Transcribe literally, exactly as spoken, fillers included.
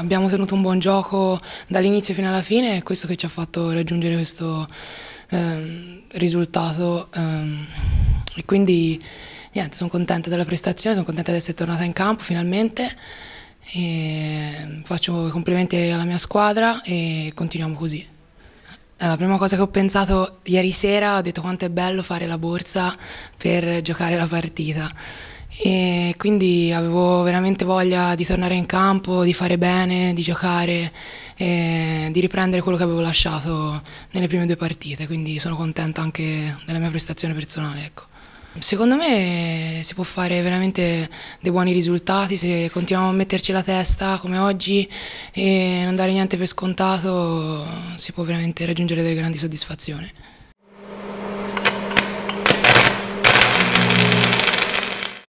abbiamo tenuto un buon gioco dall'inizio fino alla fine, è questo che ci ha fatto raggiungere questo ehm, risultato ehm, e quindi niente, sono contenta della prestazione, sono contenta di essere tornata in campo finalmente e faccio i complimenti alla mia squadra e continuiamo così. La prima cosa che ho pensato ieri sera, ho detto quanto è bello fare la borsa per giocare la partita e quindi avevo veramente voglia di tornare in campo, di fare bene, di giocare e di riprendere quello che avevo lasciato nelle prime due partite, quindi sono contenta anche della mia prestazione personale, ecco. Secondo me si può fare veramente dei buoni risultati se continuiamo a metterci la testa come oggi e non dare niente per scontato, si può veramente raggiungere delle grandi soddisfazioni.